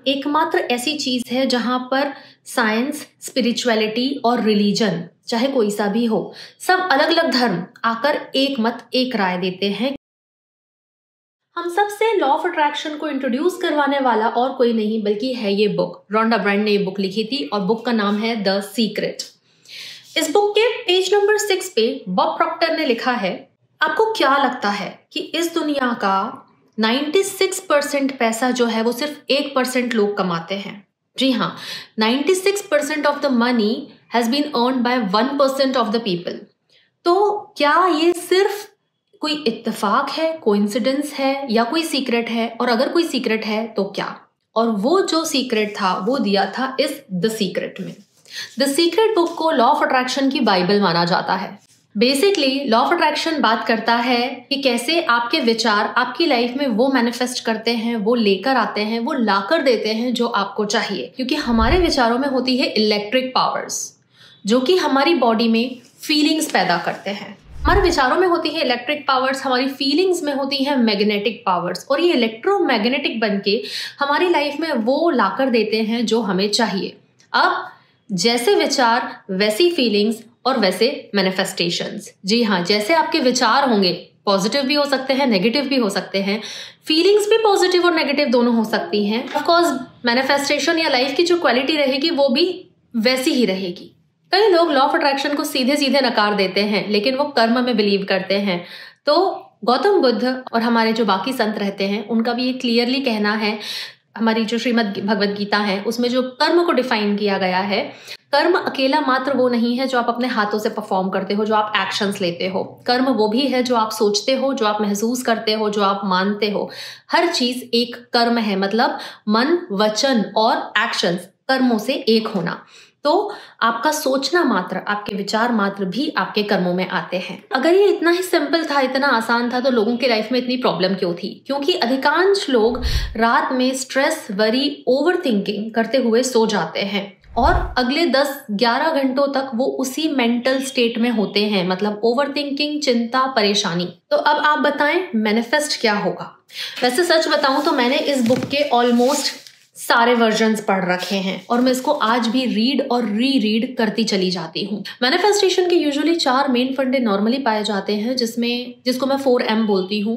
एकमात्र ऐसी चीज है जहां पर साइंस, स्पिरिचुअलिटी और रिलीजन, चाहे कोई सा भी हो, सब अलग अलग धर्म आकर एक मत, एक राय देते हैं। हम सबसे लॉ ऑफ अट्रैक्शन को इंट्रोड्यूस करवाने वाला और कोई नहीं बल्कि है ये बुक। रोंडा ब्रांड ने ये बुक लिखी थी और बुक का नाम है द सीक्रेट। इस बुक के पेज नंबर 6 पे बॉब प्रॉक्टर ने लिखा है, आपको क्या लगता है कि इस दुनिया का 96% पैसा जो है वो सिर्फ 1% लोग कमाते हैं? जी हाँ, 96% of the money has been earned by 1% of the people. तो क्या ये सिर्फ कोई इत्तेफाक है, कोइंसिडेंस है, या कोई सीक्रेट है? और अगर कोई सीक्रेट है तो क्या? और वो जो सीक्रेट था वो दिया था इस द सीक्रेट में। द सीक्रेट बुक को लॉ ऑफ अट्रैक्शन की बाइबल माना जाता है। बेसिकली लॉ ऑफ अट्रैक्शन बात करता है कि कैसे आपके विचार आपकी लाइफ में वो मैनिफेस्ट करते हैं, वो लेकर आते हैं, वो लाकर देते हैं जो आपको चाहिए। क्योंकि हमारे विचारों में होती है इलेक्ट्रिक पावर्स जो कि हमारी बॉडी में फीलिंग्स पैदा करते हैं। हमारे विचारों में होती है इलेक्ट्रिक पावर्स, हमारी फीलिंग्स में होती है मैग्नेटिक पावर्स, और ये इलेक्ट्रोमैग्नेटिक बनके हमारी लाइफ में वो लाकर देते हैं जो हमें चाहिए। अब जैसे विचार वैसी फीलिंग्स और वैसे मैनिफेस्टेशंस। जी हाँ, जैसे आपके विचार होंगे, पॉजिटिव भी हो सकते हैं, नेगेटिव भी हो सकते हैं, फीलिंग्स भी पॉजिटिव और नेगेटिव दोनों हो सकती हैं। ऑफ कोर्स मैनिफेस्टेशन या लाइफ की जो क्वालिटी रहेगी वो भी वैसी ही रहेगी। कई लोग लॉ ऑफ अट्रैक्शन को सीधे सीधे नकार देते हैं, लेकिन वो कर्म में बिलीव करते हैं। तो गौतम बुद्ध और हमारे जो बाकी संत रहते हैं उनका भी ये क्लियरली कहना है, हमारी जो श्रीमद् भगवद गीता है उसमें जो कर्म को डिफाइन किया गया है, कर्म अकेला मात्र वो नहीं है जो आप अपने हाथों से परफॉर्म करते हो, जो आप एक्शंस लेते हो। कर्म वो भी है जो आप सोचते हो, जो आप महसूस करते हो, जो आप मानते हो। हर चीज एक कर्म है, मतलब मन, वचन और एक्शंस कर्मों से एक होना। तो आपका सोचना मात्र, आपके विचार मात्र भी आपके कर्मों में आते हैं। अगर ये इतना ही सिंपल था, इतना आसान था, तो लोगों की लाइफ में इतनी प्रॉब्लम क्यों थी? क्योंकि अधिकांश लोग रात में स्ट्रेस, वरी, ओवर थिंकिंग करते हुए सो जाते हैं और अगले 10-11 घंटों तक वो उसी मेंटल स्टेट में होते हैं, मतलब ओवर थिंकिंग, चिंता, परेशानी। तो अब आप बताएं मैनिफेस्ट क्या होगा? वैसे सच बताऊं तो मैंने इस बुक के ऑलमोस्ट सारे वर्जन्स पढ़ रखे हैं और मैं इसको आज भी रीड और री रीड करती चली जाती हूँ। मैनिफेस्टेशन के यूजुअली 4 मेन फंडे नॉर्मली पाए जाते हैं, जिसको मैं 4M बोलती हूँ: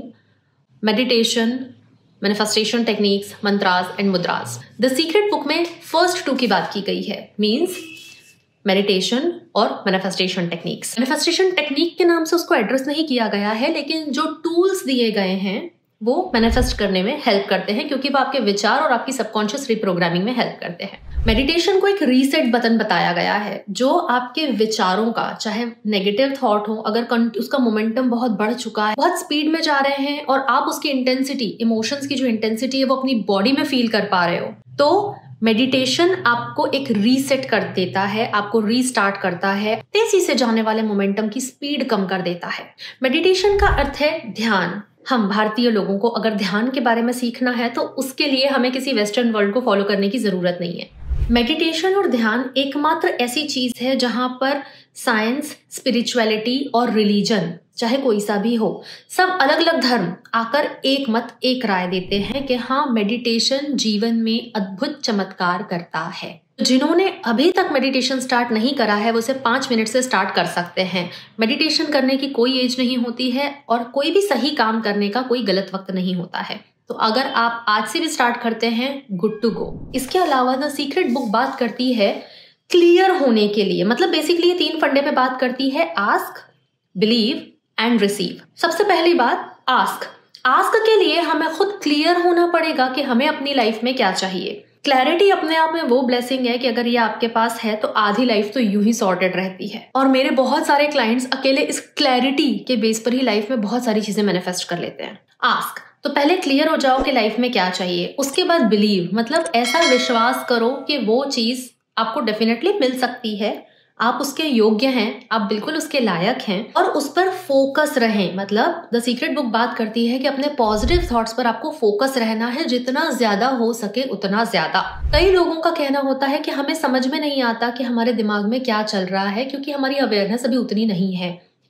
meditation, manifestation techniques, mantras and mudras. The secret book में फर्स्ट 2 की बात की गई है, मीन्स मेडिटेशन और मैनिफेस्टेशन टेक्निक्स। मैनिफेस्टेशन टेक्निक के नाम से उसको एड्रेस नहीं किया गया है, लेकिन जो टूल्स दिए गए हैं वो मैनिफेस्ट करने में हेल्प करते हैं, क्योंकि वो आपके विचार और आपकी सबकॉन्शियस रिप्रोग्रामिंग में हेल्प करते हैं। मेडिटेशन को एक रीसेट बटन बताया गया है जो आपके विचारों का, चाहे नेगेटिव थॉट हो, अगर उसका मोमेंटम बहुत बढ़ चुका है, बहुत स्पीड में जा रहे हैं और आप उसकी इंटेंसिटी, इमोशंस की जो इंटेंसिटी है वो अपनी बॉडी में फील कर पा रहे हो, तो मेडिटेशन आपको एक रीसेट कर देता है, आपको रीस्टार्ट करता है, तेजी से जाने वाले मोमेंटम की स्पीड कम कर देता है। मेडिटेशन का अर्थ है ध्यान। हम भारतीय लोगों को अगर ध्यान के बारे में सीखना है तो उसके लिए हमें किसी वेस्टर्न वर्ल्ड को फॉलो करने की जरूरत नहीं है। मेडिटेशन और ध्यान एकमात्र ऐसी चीज है जहां पर साइंस, स्पिरिचुअलिटी और रिलीजन, चाहे कोई सा भी हो, सब अलग अलग धर्म आकर एक मत, एक राय देते हैं कि हाँ, मेडिटेशन जीवन में अद्भुत चमत्कार करता है। जिन्होंने अभी तक मेडिटेशन स्टार्ट नहीं करा है वो सिर्फ 5 मिनट से स्टार्ट कर सकते हैं। मेडिटेशन करने की कोई एज नहीं होती है और कोई भी सही काम करने का कोई गलत वक्त नहीं होता है। तो अगर आप आज से भी स्टार्ट करते हैं, गुड टू गो। इसके अलावा द सीक्रेट बुक बात करती है क्लियर होने के लिए, मतलब बेसिकली ये 3 फंडे पे बात करती है: आस्क, बिलीव एंड रिसीव। सबसे पहली बात आस्क। आस्क के लिए हमें खुद क्लियर होना पड़ेगा कि हमें अपनी लाइफ में क्या चाहिए। क्लैरिटी अपने आप में वो ब्लेसिंग है कि अगर ये आपके पास है तो आधी लाइफ तो यूं ही सॉर्टेड रहती है। और मेरे बहुत सारे क्लाइंट्स अकेले इस क्लैरिटी के बेस पर ही लाइफ में बहुत सारी चीजें मैनिफेस्ट कर लेते हैं। आस्क, तो पहले क्लियर हो जाओ कि लाइफ में क्या चाहिए। उसके बाद बिलीव, मतलब ऐसा विश्वास करो कि वो चीज आपको डेफिनेटली मिल सकती है, आप उसके योग्य हैं, आप बिल्कुल उसके लायक हैं, और उस पर फोकस रहें। मतलब द सीक्रेट बुक बात करती है कि अपने पॉजिटिव थॉट्स पर आपको फोकस रहना है, जितना ज्यादा हो सके उतना ज्यादा। कई लोगों का कहना होता है कि हमें समझ में नहीं आता कि हमारे दिमाग में क्या चल रहा है, क्योंकि हमारी अवेयरनेस अभी उतनी नहीं है।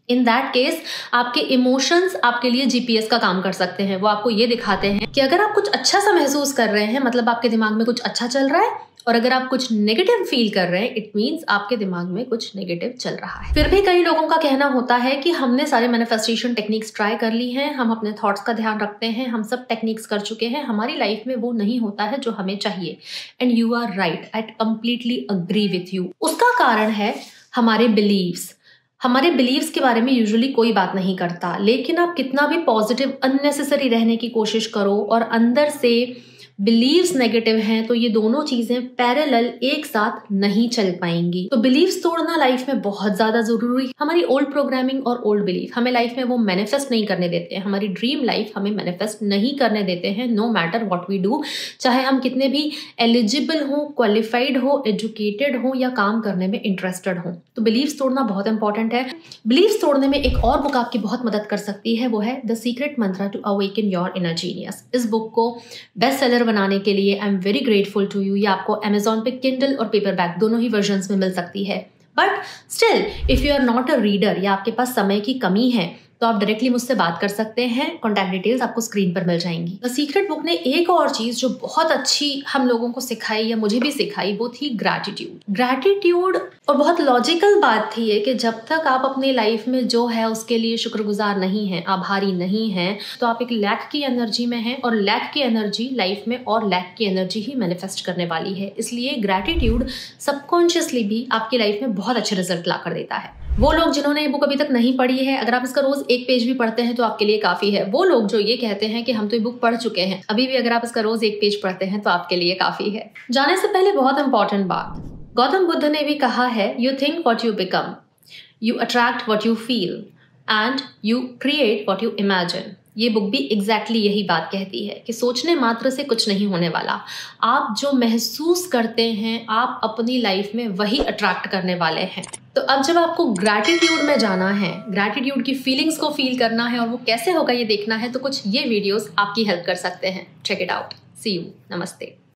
इन दैट केस आपके इमोशंस आपके लिए जीपीएस का काम कर सकते हैं। वो आपको ये दिखाते हैं कि अगर आप कुछ अच्छा सा महसूस कर रहे हैं, मतलब आपके दिमाग में कुछ अच्छा चल रहा है, और अगर आप कुछ नेगेटिव फील कर रहे हैं, इट मीन्स आपके दिमाग में कुछ नेगेटिव चल रहा है। फिर भी कई लोगों का कहना होता है कि हमने सारे मैनिफेस्टेशन टेक्निक्स ट्राई कर ली हैं, हम अपने थॉट्स का ध्यान रखते हैं, हम सब टेक्निक्स कर चुके हैं, हमारी लाइफ में वो नहीं होता है जो हमें चाहिए। And you are right, I completely agree with you. उसका कारण है हमारे बिलीव्स। हमारे बिलीव्स के बारे में यूजुअली कोई बात नहीं करता, लेकिन आप कितना भी पॉजिटिव अननेसेसरी रहने की कोशिश करो और अंदर से बिलीव्स नेगेटिव हैं, तो ये दोनों चीजें पैरेलल एक साथ नहीं चल पाएंगी। तो बिलीव्स तोड़ना लाइफ में बहुत ज्यादा जरूरी है। हमारी ओल्ड प्रोग्रामिंग और ओल्ड बिलीफ हमें लाइफ में वो मैनिफेस्ट नहीं करने देते हैं, हमारी ड्रीम लाइफ हमें मैनिफेस्ट नहीं करने देते हैं, no matter what we do. चाहे हम कितने भी एलिजिबल हो, क्वालिफाइड हो, एजुकेटेड हो या काम करने में इंटरेस्टेड हो। तो बिलीव्स तोड़ना बहुत इंपॉर्टेंट है। बिलीव्स तोड़ने में एक और बुक आपकी बहुत मदद कर सकती है, वो है the secret mantra to awaken your inner genius. इस बुक को बेस्ट सेलर बनाने के लिए I am very grateful to you. ये आपको अमेजॉन पे किंडल और पेपरबैक दोनों ही वर्जन्स में मिल सकती है। But still if you are not a reader या आपके पास समय की कमी है, तो आप डायरेक्टली मुझसे बात कर सकते हैं। कॉन्टैक्ट डिटेल्स आपको स्क्रीन पर मिल जाएंगी। द सीक्रेट बुक ने एक और चीज जो बहुत अच्छी हम लोगों को सिखाई या मुझे भी सिखाई, वो थी ग्रैटिट्यूड। ग्रैटिट्यूड और बहुत लॉजिकल बात थी ये कि जब तक आप अपनी लाइफ में जो है उसके लिए शुक्रगुजार नहीं हैं, आभारी नहीं हैं, तो आप एक लैक की एनर्जी में हैं, और लैक की एनर्जी लाइफ में और लैक की एनर्जी ही मैनिफेस्ट करने वाली है। इसलिए ग्रैटिट्यूड सबकॉन्शियसली भी आपकी लाइफ में बहुत अच्छे रिजल्ट ला कर देता है। वो लोग जिन्होंने ये बुक अभी तक नहीं पढ़ी है, अगर आप इसका रोज एक पेज भी पढ़ते हैं तो आपके लिए काफी है। वो लोग जो ये कहते हैं कि हम तो ये बुक पढ़ चुके हैं, अभी भी अगर आप इसका रोज एक पेज पढ़ते हैं तो आपके लिए काफी है। जाने से पहले बहुत इंपॉर्टेंट बात, गौतम बुद्ध ने भी कहा है, you think what you become, you attract what you feel and you create what you imagine. ये बुक भी एग्जैक्टली यही बात कहती है कि सोचने मात्र से कुछ नहीं होने वाला। आप जो महसूस करते हैं आप अपनी लाइफ में वही अट्रैक्ट करने वाले हैं। तो अब जब आपको ग्रैटिट्यूड में जाना है, ग्रैटिट्यूड की फीलिंग्स को फील करना है और वो कैसे होगा ये देखना है, तो कुछ ये वीडियोस आपकी हेल्प कर सकते हैं। Check it out. See you. नमस्ते।